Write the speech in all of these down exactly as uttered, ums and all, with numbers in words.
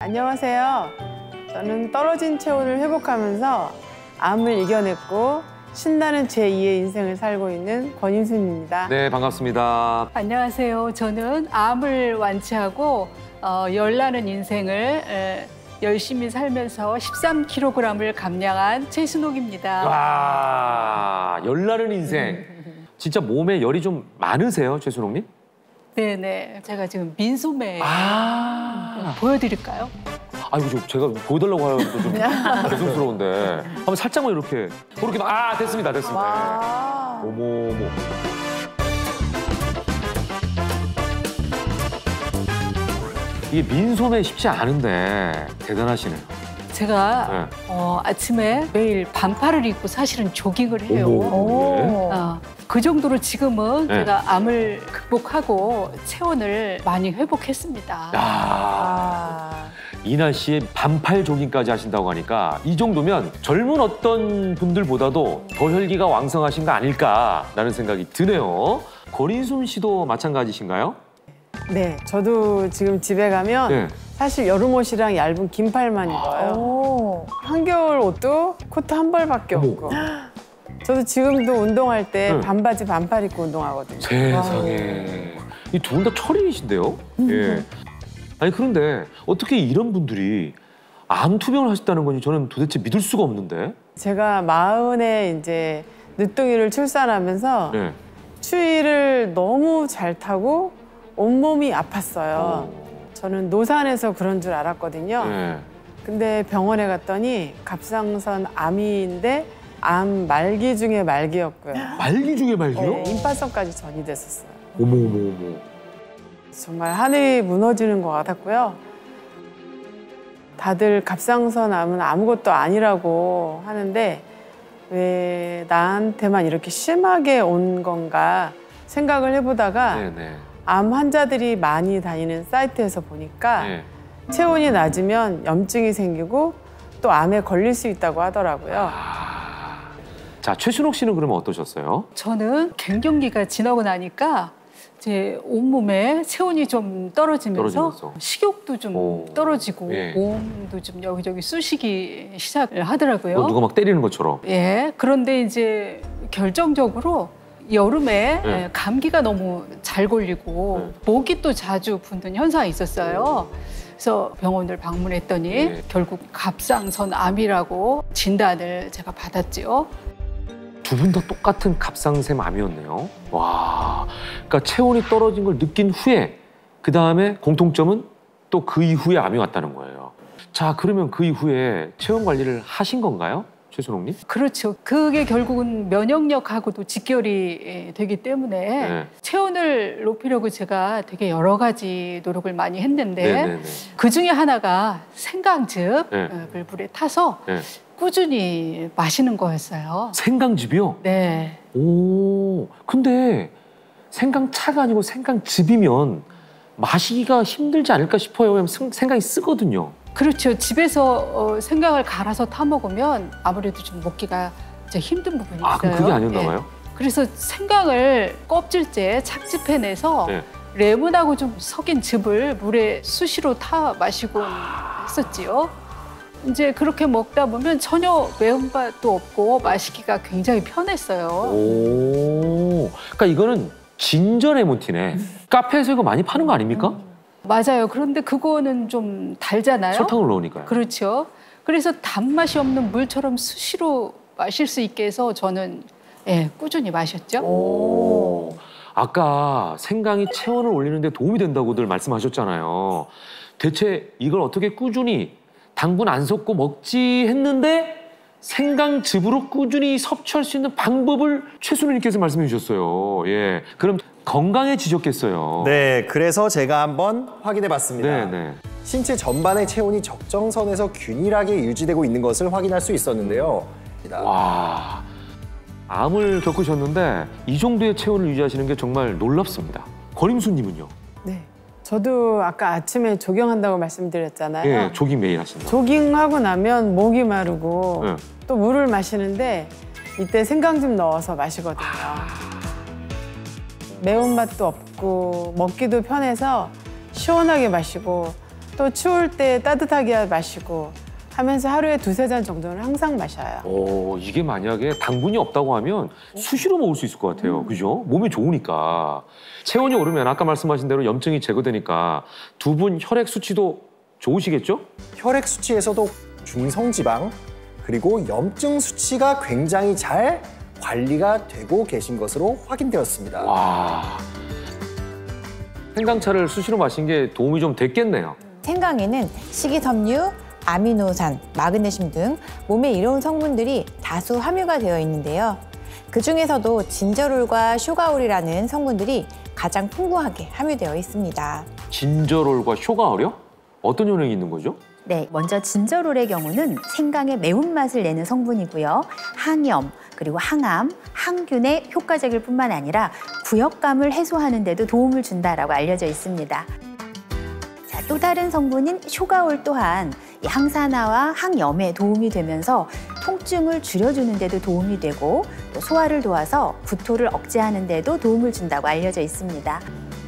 안녕하세요. 저는 떨어진 체온을 회복하면서 암을 이겨냈고 신나는 제이의 인생을 살고 있는 권인순입니다. 네, 반갑습니다. 안녕하세요. 저는 암을 완치하고 어, 열나는 인생을 에, 열심히 살면서 십삼 킬로그램을 감량한 최순옥입니다. 와, 열나는 인생. 진짜 몸에 열이 좀 많으세요, 최순옥님? 네네. 제가 지금 민소매 아, 보여드릴까요? 아 이거 좀 제가 보여달라고 하는 것도 좀 죄송스러운데 한번 살짝만 이렇게 그렇게 아 됐습니다, 됐습니다. 와. 어머 어머. 이게 민소매 쉽지 않은데 대단하시네요. 제가 네. 어, 아침에 매일 반팔을 입고 사실은 조깅을 해요. 어머, 네. 어, 그 정도로 지금은 네. 제가 암을 극복하고 체온을 많이 회복했습니다. 야, 아. 이 날씨에 반팔 조깅까지 하신다고 하니까 이 정도면 젊은 어떤 분들보다도 더 혈기가 왕성하신 거 아닐까라는 생각이 드네요. 권인순 씨도 마찬가지신가요? 네, 저도 지금 집에 가면 네. 사실 여름 옷이랑 얇은 긴팔만 입어요. 한겨울 옷도 코트 한 벌밖에 어머. 없고. 저도 지금도 운동할 때 네. 반바지 반팔 입고 운동하거든요. 세상에. 이 두 분 다 철인이신데요? 예. 아니 그런데 어떻게 이런 분들이 암 투병을 하셨다는 건지 저는 도대체 믿을 수가 없는데. 제가 마흔에 이제 늦둥이를 출산하면서 네. 추위를 너무 잘 타고 온몸이 아팠어요. 어. 저는 노산에서 그런 줄 알았거든요. 네. 근데 병원에 갔더니 갑상선 암인데 암 말기 중에 말기였고요. 말기 중에 말기요? 네, 임파선까지 전이 됐었어요. 어머 어머 어머. 정말 하늘이 무너지는 것 같았고요. 다들 갑상선 암은 아무것도 아니라고 하는데 왜 나한테만 이렇게 심하게 온 건가 생각을 해보다가 네네. 암 환자들이 많이 다니는 사이트에서 보니까 네. 체온이 낮으면 염증이 생기고 또 암에 걸릴 수 있다고 하더라고요. 자, 최순옥 씨는 그러면 어떠셨어요? 저는 갱년기가 지나고 나니까 제 온몸에 체온이 좀 떨어지면서 떨어지면서. 식욕도 좀 오. 떨어지고 예. 몸도 좀 여기저기 쑤시기 시작을 하더라고요. 뭐 누가 막 때리는 것처럼. 예. 그런데 이제 결정적으로 여름에 네. 예, 감기가 너무 잘 걸리고 네. 목이 또 자주 붓는 현상이 있었어요. 그래서 병원을 방문했더니 네. 결국 갑상선 암이라고 진단을 제가 받았지요. 두 분 다 똑같은 갑상샘 암이었네요. 와, 그러니까 체온이 떨어진 걸 느낀 후에 그 다음에 공통점은 또 그 이후에 암이 왔다는 거예요. 자, 그러면 그 이후에 체온 관리를 하신 건가요, 최순옥님? 그렇죠. 그게 결국은 면역력하고도 직결이 되기 때문에 네. 체온을 높이려고 제가 되게 여러 가지 노력을 많이 했는데 네네네. 그 중에 하나가 생강즙을 네. 물에 타서 네. 꾸준히 마시는 거였어요. 생강즙이요? 네. 오, 근데 생강차가 아니고 생강즙이면 마시기가 힘들지 않을까 싶어요. 왜냐면 생- 생강이 쓰거든요. 그렇죠. 집에서 어, 생강을 갈아서 타 먹으면 아무래도 좀 먹기가 이제 힘든 부분이 있어요. 아, 그럼 그게 아니었나 예. 봐요? 그래서 생강을 껍질째 착즙해내서 네. 레몬하고 좀 섞인 즙을 물에 수시로 타 마시곤 했었지요. 이제 그렇게 먹다 보면 전혀 매운맛도 없고 마시기가 굉장히 편했어요. 오, 그러니까 이거는 진저 레몬티네. 카페에서 이거 많이 파는 거 아닙니까? 맞아요. 그런데 그거는 좀 달잖아요. 설탕을 넣으니까요. 그렇죠. 그래서 단맛이 없는 물처럼 수시로 마실 수 있게 해서 저는 예, 꾸준히 마셨죠. 오. 아까 생강이 체온을 올리는 데 도움이 된다고들 말씀하셨잖아요. 대체 이걸 어떻게 꾸준히 당분 안 섞고 먹지 했는데 생강즙으로 꾸준히 섭취할 수 있는 방법을 최순우님께서 말씀해 주셨어요. 예, 그럼 건강해지셨겠어요. 네, 그래서 제가 한번 확인해 봤습니다. 네, 네. 신체 전반의 체온이 적정선에서 균일하게 유지되고 있는 것을 확인할 수 있었는데요. 와, 암을 겪으셨는데 이 정도의 체온을 유지하시는 게 정말 놀랍습니다. 권임수님은요? 네. 저도 아까 아침에 조깅한다고 말씀드렸잖아요. 예, 조깅 매일 하신다. 조깅하고 나면 목이 마르고 네. 또 물을 마시는데 이때 생강즙 넣어서 마시거든요. 매운맛도 없고 먹기도 편해서 시원하게 마시고 또 추울 때 따뜻하게 마시고 하면서 하루에 두세 잔 정도는 항상 마셔요. 오, 이게 만약에 당분이 없다고 하면 수시로 먹을 수 있을 것 같아요. 음. 그죠? 몸에 좋으니까. 체온이 오르면 아까 말씀하신 대로 염증이 제거되니까 두 분 혈액 수치도 좋으시겠죠? 혈액 수치에서도 중성지방 그리고 염증 수치가 굉장히 잘 관리가 되고 계신 것으로 확인되었습니다. 와. 생강차를 수시로 마신 게 도움이 좀 됐겠네요. 생강에는 식이섬유, 아미노산, 마그네슘 등 몸에 이로운 성분들이 다수 함유가 되어 있는데요. 그중에서도 진저롤과 쇼가올이라는 성분들이 가장 풍부하게 함유되어 있습니다. 진저롤과 쇼가올이요? 어떤 효능이 있는 거죠? 네, 먼저 진저롤의 경우는 생강의 매운맛을 내는 성분이고요. 항염, 그리고 항암, 항균에 효과적일 뿐만 아니라 구역감을 해소하는 데도 도움을 준다라고 알려져 있습니다. 자, 또 다른 성분인 쇼가올 또한 이 항산화와 항염에 도움이 되면서 통증을 줄여주는 데도 도움이 되고 또 소화를 도와서 구토를 억제하는 데도 도움을 준다고 알려져 있습니다.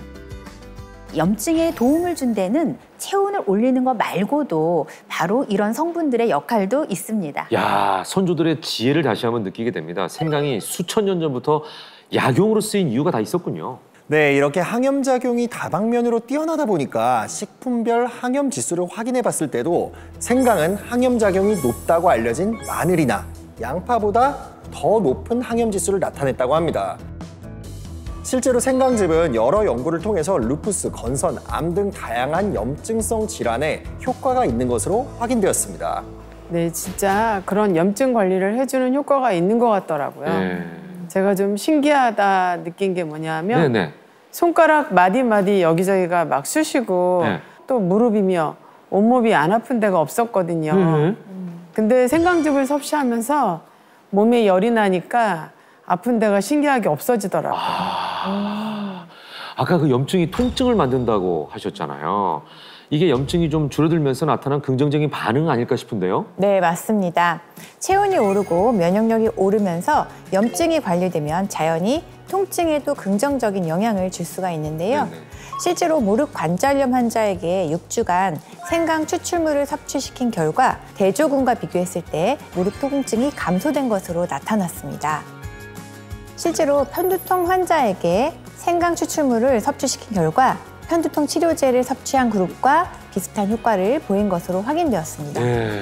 염증에 도움을 준 데는 체온을 올리는 것 말고도 바로 이런 성분들의 역할도 있습니다. 야, 선조들의 지혜를 다시 한번 느끼게 됩니다. 생강이 수천 년 전부터 약용으로 쓰인 이유가 다 있었군요. 네, 이렇게 항염작용이 다방면으로 뛰어나다 보니까 식품별 항염 지수를 확인해 봤을 때도 생강은 항염작용이 높다고 알려진 마늘이나 양파보다 더 높은 항염 지수를 나타냈다고 합니다. 실제로 생강즙은 여러 연구를 통해서 루푸스, 건선, 암 등 다양한 염증성 질환에 효과가 있는 것으로 확인되었습니다. 네, 진짜 그런 염증 관리를 해주는 효과가 있는 것 같더라고요. 네. 제가 좀 신기하다 느낀 게 뭐냐면 네네. 손가락 마디마디 여기저기가 막 쑤시고 네. 또 무릎이며 온몸이 안 아픈 데가 없었거든요. 음. 근데 생강즙을 섭취하면서 몸에 열이 나니까 아픈 데가 신기하게 없어지더라고요. 아, 아까 그 염증이 통증을 만든다고 하셨잖아요. 이게 염증이 좀 줄어들면서 나타난 긍정적인 반응 아닐까 싶은데요? 네, 맞습니다. 체온이 오르고 면역력이 오르면서 염증이 관리되면 자연히 통증에도 긍정적인 영향을 줄 수가 있는데요. 네네. 실제로 무릎 관절염 환자에게 육 주간 생강 추출물을 섭취시킨 결과 대조군과 비교했을 때 무릎 통증이 감소된 것으로 나타났습니다. 실제로 편두통 환자에게 생강 추출물을 섭취시킨 결과 편두통 치료제를 섭취한 그룹과 비슷한 효과를 보인 것으로 확인되었습니다. 네.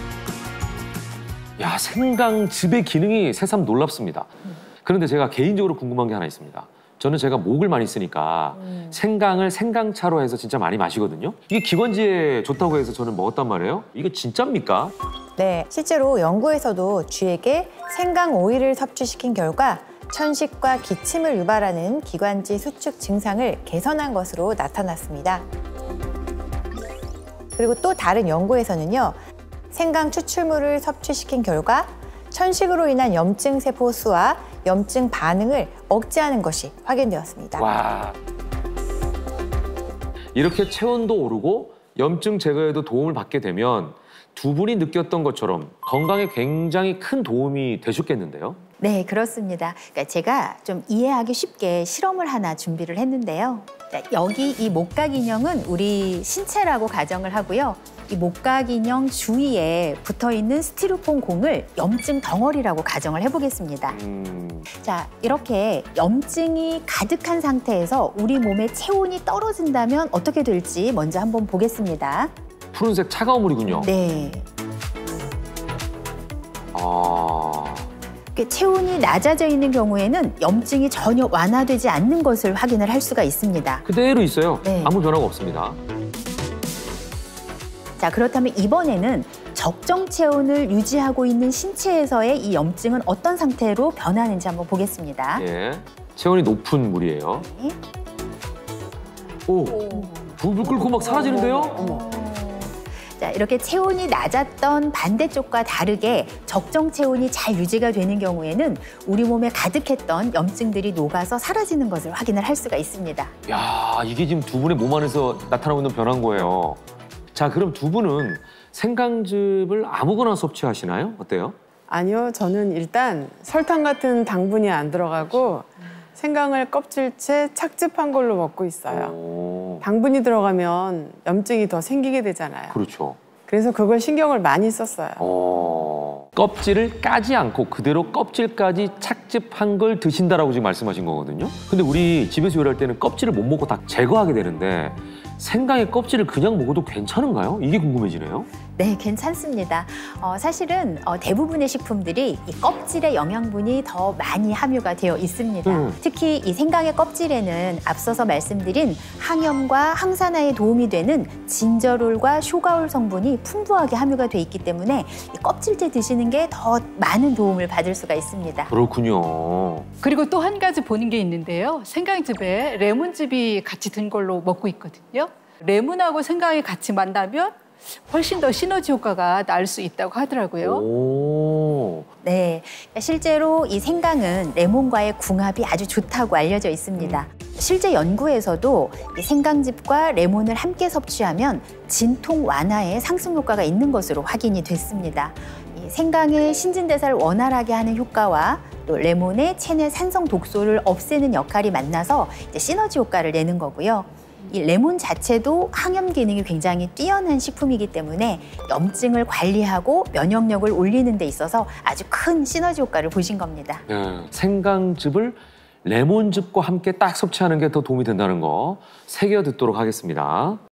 야, 생강즙의 기능이 새삼 놀랍습니다. 그런데 제가 개인적으로 궁금한 게 하나 있습니다. 저는 제가 목을 많이 쓰니까 음. 생강을 생강차로 해서 진짜 많이 마시거든요. 이게 기관지에 좋다고 해서 저는 먹었단 말이에요. 이게 진짜입니까? 네, 실제로 연구에서도 쥐에게 생강 오일을 섭취시킨 결과 천식과 기침을 유발하는 기관지 수축 증상을 개선한 것으로 나타났습니다. 그리고 또 다른 연구에서는요, 생강 추출물을 섭취시킨 결과 천식으로 인한 염증 세포 수와 염증 반응을 억제하는 것이 확인되었습니다. 와. 이렇게 체온도 오르고 염증 제거에도 도움을 받게 되면 두 분이 느꼈던 것처럼 건강에 굉장히 큰 도움이 되셨겠는데요? 네, 그렇습니다. 그러니까 제가 좀 이해하기 쉽게 실험을 하나 준비를 했는데요. 자, 여기 이 목각 인형은 우리 신체라고 가정을 하고요. 이 목각 인형 주위에 붙어있는 스티로폼 공을 염증 덩어리라고 가정을 해보겠습니다. 음... 자, 이렇게 염증이 가득한 상태에서 우리 몸의 체온이 떨어진다면 어떻게 될지 먼저 한번 보겠습니다. 푸른색 차가운 물이군요. 네. 아... 체온이 낮아져 있는 경우에는 염증이 전혀 완화되지 않는 것을 확인을 할 수가 있습니다. 그대로 있어요. 네. 아무 변화가 없습니다. 자, 그렇다면 이번에는 적정 체온을 유지하고 있는 신체에서의 이 염증은 어떤 상태로 변하는지 한번 보겠습니다. 예, 체온이 높은 물이에요. 네. 오, 불불 끓고 막 사라지는데요? 어머. 자, 이렇게 체온이 낮았던 반대쪽과 다르게 적정 체온이 잘 유지가 되는 경우에는 우리 몸에 가득했던 염증들이 녹아서 사라지는 것을 확인을 할 수가 있습니다. 야, 이게 지금 두 분의 몸 안에서 나타나고 있는 변화인 거예요. 자, 그럼 두 분은 생강즙을 아무거나 섭취하시나요? 어때요? 아니요, 저는 일단 설탕 같은 당분이 안 들어가고 생강을 껍질째 착즙한 걸로 먹고 있어요. 오. 당분이 들어가면 염증이 더 생기게 되잖아요. 그렇죠. 그래서 그걸 신경을 많이 썼어요. 어. 껍질을 까지 않고 그대로 껍질까지 착즙한 걸 드신다라고 지금 말씀하신 거거든요. 근데 우리 집에서 요리할 때는 껍질을 못 먹고 다 제거하게 되는데 생강의 껍질을 그냥 먹어도 괜찮은가요? 이게 궁금해지네요. 네, 괜찮습니다. 어, 사실은 어, 대부분의 식품들이 이 껍질의 영양분이 더 많이 함유가 되어 있습니다. 음. 특히 이 생강의 껍질에는 앞서서 말씀드린 항염과 항산화에 도움이 되는 진저롤과 쇼가올 성분이 풍부하게 함유가 돼 있기 때문에 이 껍질째 드시는 게 더 많은 도움을 받을 수가 있습니다. 그렇군요. 그리고 또 한 가지 보는 게 있는데요. 생강즙에 레몬즙이 같이 든 걸로 먹고 있거든요. 레몬하고 생강이 같이 만나면 훨씬 더 시너지 효과가 날 수 있다고 하더라고요. 오. 네, 실제로 이 생강은 레몬과의 궁합이 아주 좋다고 알려져 있습니다. 실제 연구에서도 이 생강즙과 레몬을 함께 섭취하면 진통 완화에 상승 효과가 있는 것으로 확인이 됐습니다. 이 생강의 신진대사를 원활하게 하는 효과와 또 레몬의 체내 산성 독소를 없애는 역할이 만나서 이제 시너지 효과를 내는 거고요. 이 레몬 자체도 항염 기능이 굉장히 뛰어난 식품이기 때문에 염증을 관리하고 면역력을 올리는 데 있어서 아주 큰 시너지 효과를 보신 겁니다. 네, 생강즙을 레몬즙과 함께 딱 섭취하는 게 더 도움이 된다는 거 새겨 듣도록 하겠습니다.